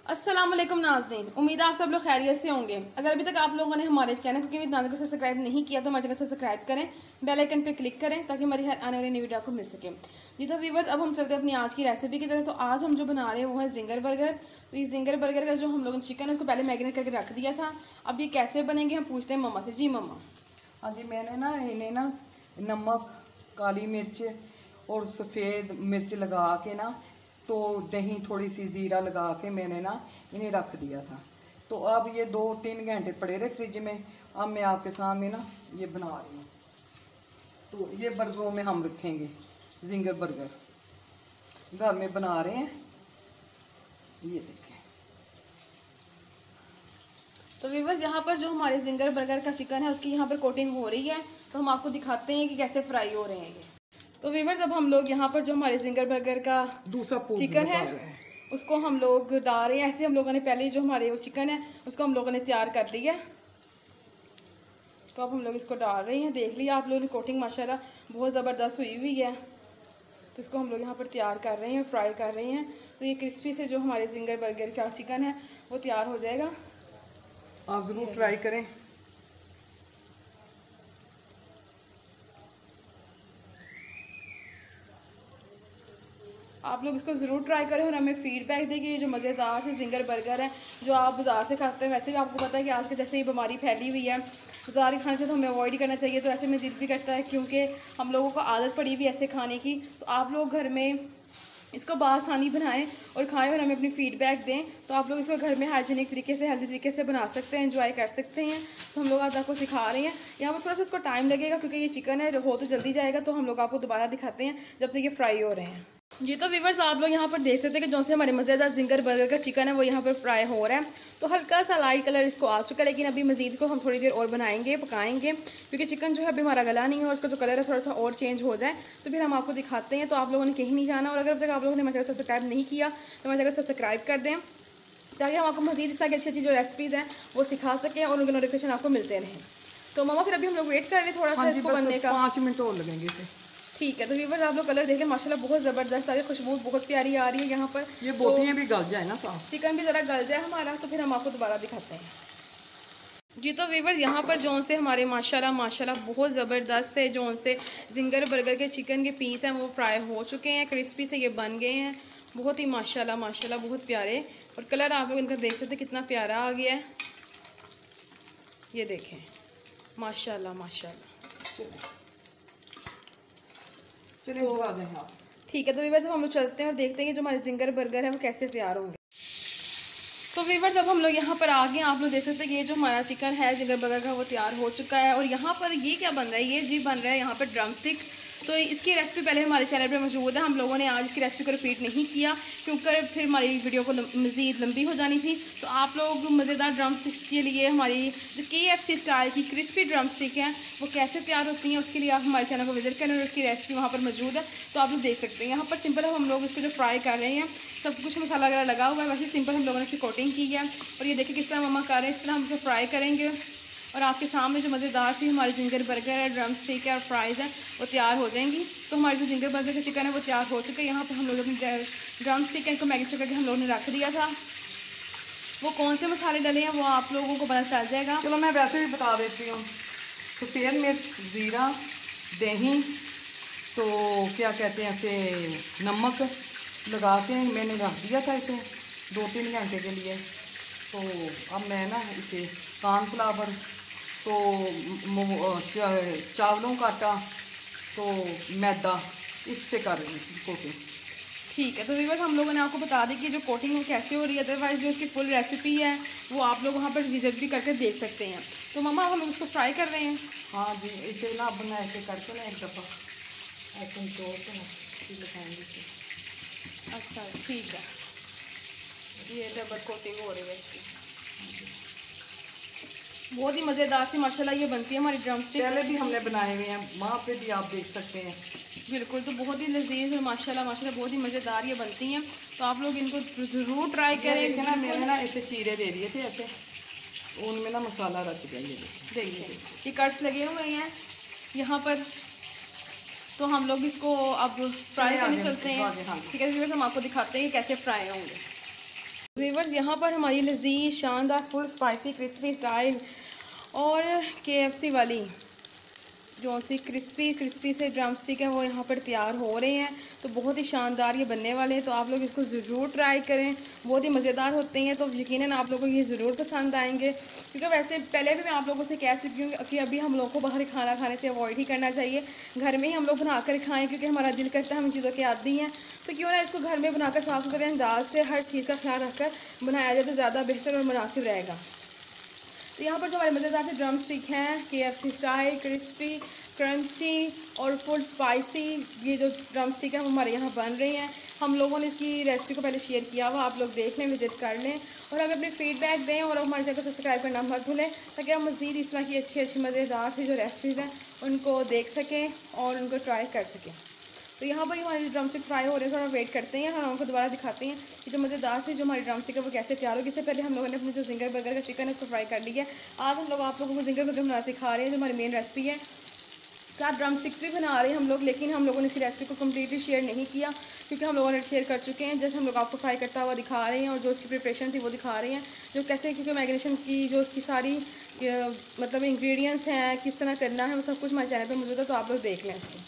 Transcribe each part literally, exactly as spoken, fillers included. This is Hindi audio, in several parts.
अस्सलाम वालेकुम नाज़रीन, उम्मीद है आप सब लोग खैरियत से होंगे। अगर अभी तक आप लोगों ने हमारे चैनल कुकिंग विद नाज़िर को सब्सक्राइब नहीं किया तो हमारे चैनल से सब्सक्राइब करें, बेल आइकन पे क्लिक करें ताकि हमारी हर आने वाली नई वीडियो आपको मिल सके। जी तो व्यूअर्स, अब हम चलते हैं अपनी आज की रेसिपी की तरफ। तो आज हम जो बना रहे हैं वो है जिंगर बर्गर। तो इस जिंगर बर्गर का जो हम लोगों ने चिकन है उसको पहले मैरिनेट करके रख दिया था। अब ये कैसे बनेंगे हम पूछते हैं मम्मा से। जी मम्मा। हाँ जी, मैंने ना इन्हें ना नमक, काली मिर्च और सफ़ेद मिर्च लगा के ना, तो दही थोड़ी सी ज़ीरा लगा के मैंने ना इन्हें रख दिया था। तो अब ये दो तीन घंटे पड़े रहे फ्रिज में। अब मैं आपके सामने ना ये बना रही हूँ। तो ये बर्गरों में हम रखेंगे जिंगर बर्गर, घर में बना रहे हैं। ये देखें। तो व्यूअर्स, यहाँ पर जो हमारे जिंगर बर्गर का चिकन है उसकी यहाँ पर कोटिंग हो रही है, तो हम आपको दिखाते हैं कि कैसे फ्राई हो रहे हैं ये। तो व्यूअर्स, अब हम लोग यहाँ पर जो हमारे जिंगर बर्गर का दूसरा चिकन है उसको हम लोग डाल रहे हैं। ऐसे हम लोगों ने पहले जो हमारे वो चिकन है उसको हम लोगों ने तैयार कर लिया। तो अब हम लोग इसको डाल रहे हैं। देख लिया आप लोगों ने, कोटिंग माशाल्लाह बहुत ज़बरदस्त हुई हुई है। तो इसको हम लोग यहाँ पर तैयार कर रहे हैं, फ्राई कर रहे हैं। तो ये क्रिस्पी से जो हमारे जिंगर बर्गर का चिकन है वो तैयार हो जाएगा। आप ज़रूर ट्राई करें। आप लोग इसको ज़रूर ट्राई करें और हमें फीडबैक दें कि ये जो मज़ेदार से जिंगर बर्गर है जो आप बाज़ार से खाते हैं, वैसे भी आपको पता है कि आज के जैसे ये बीमारी फैली हुई है, बाज़ार के खाने से तो हमें अवॉइड ही करना चाहिए। तो ऐसे में दिल भी करता है क्योंकि हम लोगों को आदत पड़ी हुई ऐसे खाने की। तो आप लोग घर में इसको बासानी बनाएं और खाएं और हमें अपनी फीडबैक दें। तो आप लोग इसको घर में हाइजीनिक तरीके से, हेल्दी तरीके से बना सकते हैं, एंजॉय कर सकते हैं। तो हम लोग आज आपको सिखा रहे हैं। यहाँ पर थोड़ा सा इसको टाइम लगेगा क्योंकि ये चिकन है, हो तो जल्दी जाएगा। तो हम लोग आपको दोबारा दिखाते हैं जब तक ये फ्राई हो रहे हैं। जी तो व्यूअर्स, आप लोग यहाँ पर देख सकते हैं कि जो से हमारे मज़ेदार जिंगर बर्गर का चिकन है वो यहाँ पर फ्राई हो रहा है। तो हल्का सा लाइट कलर इसको आ चुका है, लेकिन अभी मज़ीद को हम थोड़ी देर और बनाएंगे, पकाएंगे, क्योंकि चिकन जो है अभी हमारा गला नहीं है और उसका जो कलर है थोड़ा सा और चेंज हो जाए तो फिर हम आपको दिखाते हैं। तो आप लोगों ने कहीं नहीं जाना। और अगर अब तक आप लोगों ने मेरे चैनल सब्सक्राइब नहीं किया तो मेरे चैनल सब्सक्राइब कर दें ताकि हम आपको मज़ीद इस तरह की अच्छी अच्छी जो रेसिपीज़ हैं वो सिखा सकें और उनके नोटिफिकेशन आपको मिलते रहें। तो मामा फिर अभी हम लोग वेट कर रहे हैं थोड़ा सा इसको बनने का, पाँच मिनट और लगेंगे इसे। ठीक है। तो व्यूअर्स, आप लोग कलर देखें, माशाल्लाह बहुत ज़बरदस्त आ रही है, खुशबू बहुत प्यारी आ रही है यहाँ पर। ये बोटियाँ भी गल जाए ना, साफ चिकन भी ज़रा गल जाए हमारा, तो फिर हम आपको दोबारा दिखाते हैं। जी तो व्यूअर्स, यहाँ पर जौन से हमारे माशाल्लाह माशाल्लाह बहुत ज़बरदस्त है जौन से जिंगर बर्गर के चिकन के पीस हैं वो फ्राई हो चुके हैं, क्रिस्पी से ये बन गए हैं। बहुत ही माशाल्लाह माशाल्लाह बहुत प्यारे। और कलर आप लोग इनका देख सकते हैं कितना प्यारा आ गया है। ये देखें, माशाल्लाह माशाल्लाह। चलिए आ जाएं आप। ठीक है। तो व्यूअर्स, हम लोग चलते हैं और देखते हैं कि जो हमारे जिंगर बर्गर है वो कैसे तैयार होंगे। तो व्यूअर्स, अब हम लोग यहाँ पर आ गए। आप लोग देख सकते हैं कि ये जो हमारा चिकन है जिंगर बर्गर का वो तैयार हो चुका है। और यहाँ पर ये क्या बन रहा है, ये जी बन रहा है यहाँ पर ड्रम स्टिक। तो इसकी रेसिपी पहले हमारे चैनल पे मौजूद है। हम लोगों ने आज इसकी रेसिपी को रिपीट नहीं किया क्योंकि फिर हमारी वीडियो को मज़ीद लंबी हो जानी थी। तो आप लोग मज़ेदार ड्रम स्टिक्स के लिए हमारी जो के एफ सी स्टाइल की क्रिस्पी ड्रम स्टिक हैं वो कैसे तैयार होती हैं उसके लिए आप हमारे चैनल को विजिट करें और उसकी रेसिपी वहाँ पर मौजूद है। तो आप लोग देख सकते हैं यहाँ पर सिंपल हम लोग इसको जो फ्राई कर रहे हैं सब कुछ मसाला वगैरह लगा हुआ है, वैसे सिंपल हम लोगों ने इसकी कोटिंग की है। और ये देखिए किस तरह मम्मा कर रहे हैं, इस तरह हम इसको फ्राई करेंगे और आपके सामने जो मज़ेदार सी हमारी जिंगर बर्गर है, ड्रम स्टिक है और फ्राइज़ हैं वो तैयार हो जाएंगी। तो हमारी जो जिंगर बर्गर का चिकन है वो तैयार हो चुका है। यहाँ पर हम लोग अपनी ड्रम स्टिक है इनको मैरिनेट करके हम लोगों ने रख दिया था। वो कौन से मसाले डले हैं वो आप लोगों को पता चल जाएगा। चलो मैं वैसे भी बता देती हूँ। सफ़ेद मिर्च, ज़ीरा, दही, तो क्या कहते हैं इसे, नमक लगा के मैंने रख दिया था इसे दो तीन घंटे के लिए। तो अब मैं ना इसे कॉर्नफ्लावर, तो चावलों का आटा, तो मैदा, इससे कर रही हूँ इसकी कोटिंग। ठीक है। तो व्यूअर्स, हम लोगों ने आपको बता दी कि जो कोटिंग वो कैसे हो रही है। अदरवाइज़ जो उसकी फुल रेसिपी है वो आप लोग वहाँ पर विजिट भी करके देख सकते हैं। तो मम्मा हम लोग उसको फ्राई कर रहे हैं। हाँ जी, इसे ना अब मैं ऐसे करके ना एक दफ़ा ऐसे निचोड़ के ना दिखाएंगे इसे। अच्छा ठीक है, ये डबल कोटिंग हो रही है इसकी। बहुत ही मज़ेदार सी माशाल्लाह ये बनती है हमारी ड्रम स्टिक। पहले भी हमने बनाए हुए हैं, वहाँ पे भी आप देख सकते हैं। बिल्कुल, तो बहुत ही लजीज है माशाल्लाह माशाल्लाह, बहुत ही मज़ेदार ये बनती हैं। तो आप लोग इनको ज़रूर ट्राई करें। देखें ना, मैंने ना ऐसे चीरे दे दिए थे ऐसे, उनमें ना मसाला रच गया। ये देखिए ये कट्स लगे हुए हैं यहाँ पर। तो हम लोग इसको अब फ्राई करने चलते हैं। ठीक है, हम आपको दिखाते हैं कैसे फ्राई होंगे। व्यूअर्स यहाँ पर हमारी लजीज शानदार फुल स्पाइसी क्रिस्पी स्टाइल और केएफसी वाली जो सी क्रिस्पी क्रिस्पी से ड्रम स्टिक है वो यहाँ पर तैयार हो रहे हैं। तो बहुत ही शानदार ये बनने वाले हैं, तो आप लोग इसको ज़रूर ट्राई करें, बहुत ही मज़ेदार होते हैं। तो यकीनन आप लोगों को ये ज़रूर पसंद आएंगे, क्योंकि वैसे पहले भी मैं आप लोगों से कह चुकी हूँ कि अभी हम लोगों को बाहर खाना खाने से अवॉइड ही करना चाहिए, घर में ही हम लोग बना कर खाएँ, क्योंकि हमारा दिल करता है हम चीज़ों के आदी हैं। तो क्यों ना इसको घर में बनाकर साफ़ सुथरे अंदाज से हर चीज़ का ख्याल रखकर बनाया जाए तो ज़्यादा बेहतर और मुनासिब रहेगा। तो यहाँ पर जो हमारे मज़ेदार से ड्रम स्टिक हैं केएफसी स्टाइल क्रिस्पी क्रंची और फुल स्पाइसी, ये जो ड्रम स्टिक है वो हमारे यहाँ बन रही हैं। हम लोगों ने इसकी रेसिपी को पहले शेयर किया हुआ, आप लोग देख लें, विजिट कर लें और हमें अपने फीडबैक दें और हमारे चैनल को सब्सक्राइब करना मत भूलें, ताकि हम मज़ीद इस तरह की अच्छी अच्छी मज़ेदार सी जो रेसिपीज़ हैं उनको देख सकें और उनको ट्राई कर सकें। तो यहाँ पर हमारे ड्रम स्टिक फ्राई हो रहे हैं, थोड़ा वेट करते हैं, हम आपको दोबारा दिखाते हैं कि जो मज़ेदार से जो हमारी ड्रम स्टिक है वो कैसे तैयार होगी। इससे पहले हम लोगों ने अपने जो जिंगर बर्गर का चिकन है उसको फ्राई कर लिया है। आज हम लोग आप लोगों को जिंगर बर्गर बनाना सिखा रहे हैं, जो हमारी मेन रेसिपी है। साथ ड्रम स्टिक्स भी बना रहे हैं हम लोग, लेकिन हम लोगों ने इसकी रेसिपी को कम्प्लीटली शेयर नहीं किया, क्योंकि हम लोगों ने शेयर कर चुके हैं। जैसे हम लोग आपको फ्राई करता हुआ दिखा रहे हैं और जो उसकी प्रिपरेशन थी वो दिखा रहे हैं, जो कैसे, क्योंकि मैरिनेशन की जो उसकी सारी मतलब इंग्रेडिएंट्स हैं, किस तरह करना है, वो सब कुछ हमारे चैनल पर मौजूद है, तो आप लोग देख लें इसको।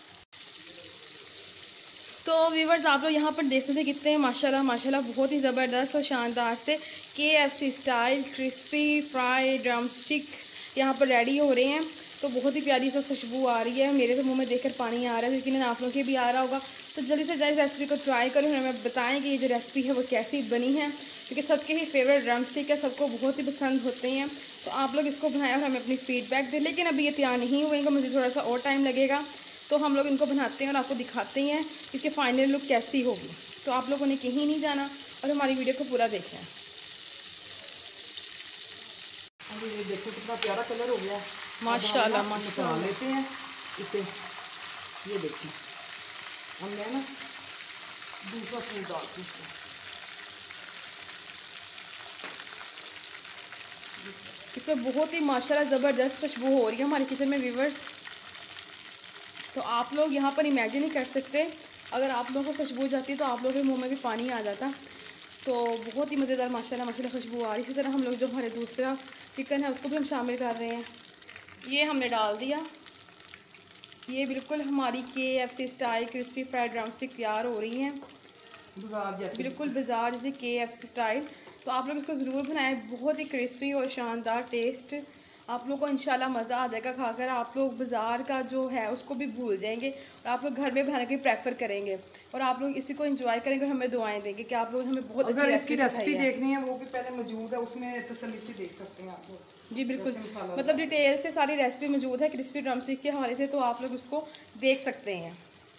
तो व्यूवर्स आप लोग यहाँ पर देख सकते हैं कितने माशाल्लाह माशाल्लाह बहुत ही ज़बरदस्त और शानदार से KFC style crispy fry drumstick यहाँ पर रेडी हो रहे हैं। तो बहुत ही प्यारी सा खुशबू आ रही है, मेरे तो मुंह में देखकर पानी आ रहा है, लेकिन आप लोगों के भी आ रहा होगा। तो जल्दी से जल्दी रेसिपी को ट्राई करो, हमें बताएं कि ये जो रेसिपी है वो कैसी बनी है, क्योंकि सबके ही फेवरेट ड्रम स्टिक है, सबको बहुत ही पसंद होते हैं। तो आप लोग इसको बनाएं और हमें अपनी फीडबैक दें। लेकिन अभी ये तैयार नहीं हुएंगे, मुझे थोड़ा सा और टाइम लगेगा, तो हम लोग इनको बनाते हैं और आपको दिखाते हैं इसकी फाइनल लुक कैसी होगी। तो आप लोगों ने कहीं नहीं जाना और हमारी वीडियो को पूरा देखना है। ये देखो कितना प्यारा कलर हो गया माशाल्लाह माशाल्लाह। लेते हैं इसे, ये देखिए हमने ना दूसरा फूल डालते हैं, इसमें बहुत ही माशाल्लाह ज़बरदस्त खुशबू हो रही है हमारे किचन में व्यूवर्स। तो आप लोग यहाँ पर इमेजिन ही कर सकते, अगर आप लोगों को खुशबू जाती तो आप लोगों के मुंह में भी पानी आ जाता। तो बहुत ही मज़ेदार माशाल्लाह माशाल्लाह खुशबू आ रही। इसी तरह हम लोग जो हमारे दूसरा चिकन है उसको भी हम शामिल कर रहे हैं, ये हमने डाल दिया। ये बिल्कुल हमारी KFC style crispy fried drumstick तैयार हो रही हैं, बिल्कुल बाजार जैसे केएफसी स्टाइल। तो आप लोग इसको ज़रूर बनाएं, बहुत ही क्रिस्पी और शानदार टेस्ट, आप लोग को इंशाल्लाह मज़ा आ जाएगा खाकर। आप लोग बाज़ार का जो है उसको भी भूल जाएंगे और आप लोग घर में बनाने के प्रेफर करेंगे और आप लोग इसी को एंजॉय करेंगे और हमें दुआएं देंगे कि आप लोग हमें बहुत अच्छी रेसिपी रेसिपी देखनी है वो भी पहले मौजूद है, उसमें तसल्ली से देख सकते हैं आप लोग। जी बिल्कुल, मतलब डिटेल से सारी रेसिपी मौजूद है क्रिस्पी ड्रम स्टिक के हवाले से, तो आप लोग उसको देख सकते हैं।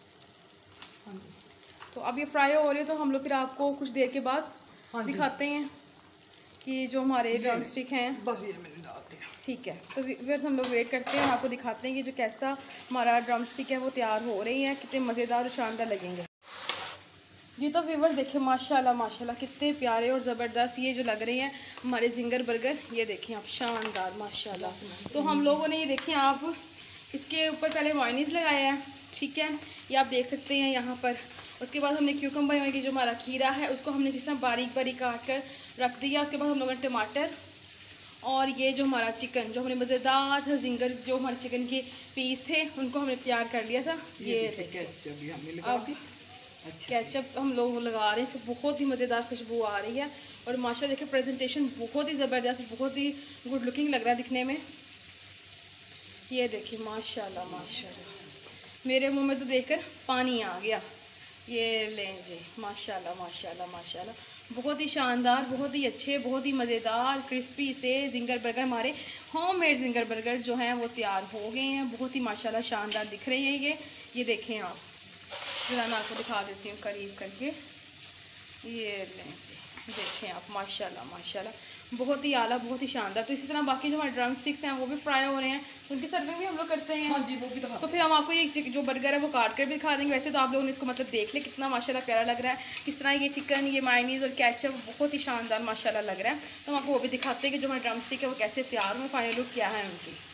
तो अब ये फ्राई हो रही है, तो हम लोग फिर आपको कुछ देर के बाद दिखाते हैं कि जो हमारे ड्रम स्टिक हैं बस ये मैंने डाल दिया। ठीक है, तो फिर हम लोग वेट करते हैं और आपको दिखाते हैं कि जो कैसा हमारा ड्रम स्टिक है वो तैयार हो रही है, कितने मज़ेदार और शानदार लगेंगे। जी तो व्यूअर्स देखिए माशाल्लाह माशाल्लाह कितने प्यारे और ज़बरदस्त ये जो लग रहे हैं हमारे जिंगर बर्गर, ये देखें आप शानदार माशाल्लाह। तो हम लोगों ने ये देखें आप इसके ऊपर पहले मायोनीज़ लगाया है, ठीक है, ये आप देख सकते हैं यहाँ पर। उसके बाद हमने क्यूकम्बर की जो हमारा खीरा है उसको हमने जिस तरह बारीक बारीक काट कर रख दिया। उसके बाद हम लोगों ने टमाटर और ये जो हमारा चिकन, जो हमने मज़ेदार सा जिंगर जो हमारे चिकन के पीस थे उनको हमने तैयार कर लिया था। ये अब केचप हम लोग लगा रहे हैं, इसको बहुत ही मज़ेदार खुशबू आ रही है और माशाल्लाह देखिए प्रेजेंटेशन बहुत ही ज़बरदस्त, बहुत ही गुड लुकिंग लग रहा है दिखने में। ये देखिए माशाल्लाह माशाल्लाह, मेरे मुंह में तो देखकर पानी आ गया। ये लें जी माशाल्लाह माशाल्लाह माशाल्लाह, बहुत ही शानदार, बहुत ही अच्छे, बहुत ही मज़ेदार क्रिस्पी से जिंगर बर्गर, हमारे होममेड जिंगर बर्गर जो हैं वो तैयार हो गए हैं। बहुत ही माशाल्लाह शानदार दिख रहे हैं ये ये देखें आप, जरा मैं आपको दिखा देती हूँ करीब करके। ये लें जी देखें आप माशाल्लाह माशाल्लाह, बहुत ही आला, बहुत ही शानदार। तो इसी तरह बाकी जो हमारे ड्रम स्टिक्स हैं वो भी फ्राई हो रहे हैं, तो उनकी सर्विंग भी हम लोग करते हैं। हाँ जी वो भी तो, तो फिर हम आपको ये जो बर्गर है वो काट कर भी दिखा देंगे। वैसे तो आप लोगों ने इसको मतलब देख ले कितना माशाल्लाह प्यारा लग रहा है, किस तरह ये चिकन, ये मायोनीज़ और केचप बहुत ही शानदार माशाल्लाह लग रहा है। तो हम आपको वो भी दिखाते हैं कि जो हमारे ड्रम स्टिक है वो कैसे तैयार हुए, फाइनल लुक क्या है उनकी।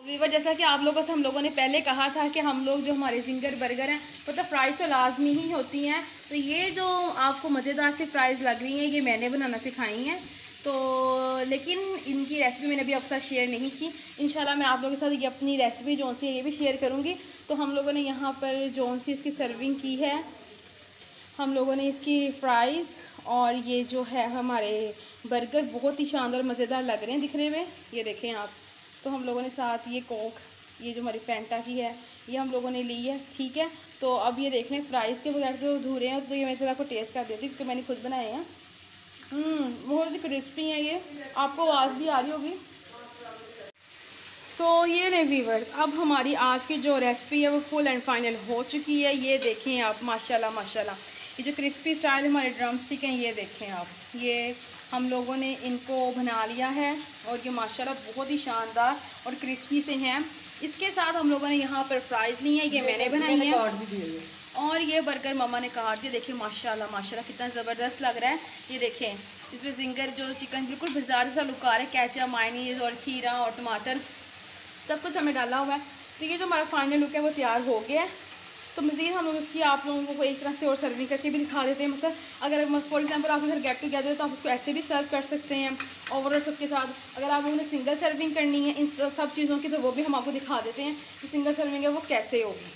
वीवर जैसा कि आप लोगों से हम लोगों ने पहले कहा था कि हम लोग जो हमारे जिंगर बर्गर हैं मतलब फ्राइज़ तो लाजमी ही होती हैं, तो ये जो आपको मज़ेदार सी फ्राइज़ लग रही हैं ये मैंने बनाना सिखाई हैं। तो लेकिन इनकी रेसिपी मैंने अभी आपके साथ शेयर नहीं की। इंशाल्लाह मैं आप लोगों के साथ ये अपनी रेसिपी जो सी है ये भी शेयर करूँगी। तो हम लोगों ने यहाँ पर जो सी इसकी सर्विंग की है, हम लोगों ने इसकी फ्राइज़ और ये जो है हमारे बर्गर बहुत ही शानदार मज़ेदार लग रहे हैं दिखने में, ये देखें आप। तो हम लोगों ने साथ ये कोक, ये जो हमारी फैंटा की है ये हम लोगों ने ली है, ठीक है। तो अब ये देख लें फ्राइज़ के बगैर तो धूरे हैं, तो ये मैं थोड़ा आपको टेस्ट कर देती हूँ क्योंकि मैंने खुद बनाए हैं। बहुत ही क्रिस्पी हैं ये, आपको आवाज़ भी आ रही होगी। तो ये ले वीवर, अब हमारी आज की जो रेसिपी है वो फुल एंड फाइनल हो चुकी है। ये देखें आप, माशाल्लाह माशाल्लाह ये जो क्रिस्पी स्टाइल हमारे ड्रम स्टिक हैं ये देखें आप, ये हम लोगों ने इनको बना लिया है और ये माशाल्लाह बहुत ही शानदार और क्रिस्पी से हैं। इसके साथ हम लोगों ने यहाँ पर फ्राइज़ ली हैं, ये मैंने बनाई है और ये बर्गर मम्मा ने काट दिया। देखिए माशाल्लाह माशाल्लाह कितना ज़बरदस्त लग रहा है। ये देखें इसमें जिंगर जो चिकन बिल्कुल बाजार जैसा लुक आ रहा है, केचप, मायोनीज और खीरा और टमाटर सब कुछ हमें डाला हुआ है। तो ये जो हमारा फाइनल लुक है वो तैयार हो गया है। तो मज़ीद हम लोग इसकी आप लोगों को एक तरह से और सर्विंग करके भी दिखा देते हैं। मतलब अगर फॉर एग्जांपल आप घर गेट टुगेदर है तो आप उसको ऐसे भी सर्व कर सकते हैं ओवरऑल सबके साथ। अगर आप लोगों ने सिंगल सर्विंग करनी है इन सब चीज़ों की तो वो भी हम आपको दिखा देते हैं कि सिंगल सर्विंग है वो कैसे होगी।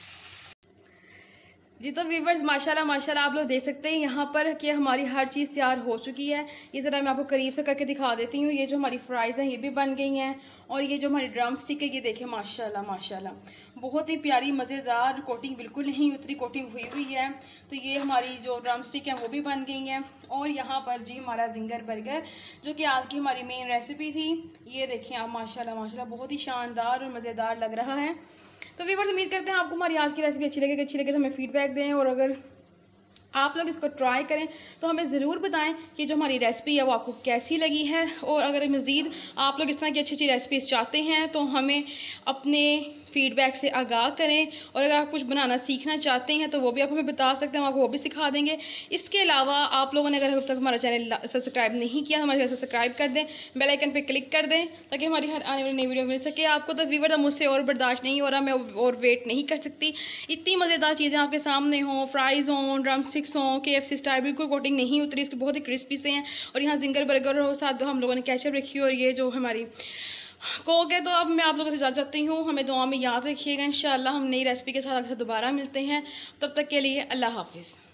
जी तो व्यूवर्स माशाल्लाह माशाल्लाह आप लोग देख सकते हैं यहाँ पर कि हमारी हर चीज़ तैयार हो चुकी है। ये ज़रा मैं आपको करीब से करके दिखा देती हूँ। ये जो हमारी फ्राइज़ हैं ये भी बन गई हैं और ये जो हमारी ड्रम स्टिक है ये देखिए माशाल्लाह माशाल्लाह बहुत ही प्यारी मज़ेदार, कोटिंग बिल्कुल नहीं उतरी, कोटिंग हुई हुई है। तो ये हमारी जो ड्रम स्टिक हैं वो भी बन गई हैं। और यहाँ पर जी हमारा जिंगर बर्गर जो कि आज की हमारी मेन रेसिपी थी, ये देखें आप माशाल्लाह माशाल्लाह बहुत ही शानदार और मज़ेदार लग रहा है। तो व्यूअर्स उम्मीद करते हैं आपको हमारी आज की रेसिपी अच्छी लगेगी। अच्छी लगे तो हमें फीडबैक दें और अगर आप लोग इसको ट्राई करें तो हमें ज़रूर बताएं कि जो हमारी रेसिपी है वो आपको कैसी लगी है। और अगर मज़ीद आप लोग इस तरह की अच्छी अच्छी रेसिपीज़ चाहते हैं तो हमें अपने फीडबैक से आगाह करें। और अगर आप कुछ बनाना सीखना चाहते हैं तो वो भी आप हमें बता सकते हैं, हम आपको वो भी सिखा देंगे। इसके अलावा आप लोगों ने अगर अब तक हमारा चैनल सब्सक्राइब नहीं किया हमारे चैनल सब्सक्राइब कर दें, बेल आइकन पे क्लिक कर दें ताकि हमारी हर आने वाली नई वीडियो मिल सके आपको। तो व्यूअर्स मुझसे और बर्दाश्त नहीं हो रहा, मैं और वेट नहीं कर सकती। इतनी मज़ेदार चीज़ें आपके सामने हों, फ्राइज़ हों, ड्रम स्टिक्स हों, के एफ सी स्टाइल बिल्कुल कोटिंग नहीं उतरी, इसकी बहुत ही क्रिस्पी से हैं। और यहाँ जिंगर बर्गर हो साथ हम लोगों ने केचप रखी और ये जो हमारी कोक है। तो अब मैं आप लोगों से इजाज़त चाहती हूँ, हमें दुआ में याद रखिएगा। इंशाल्लाह हम नई रेसिपी के साथ दोबारा मिलते हैं, तब तक के लिए अल्लाह हाफिज़।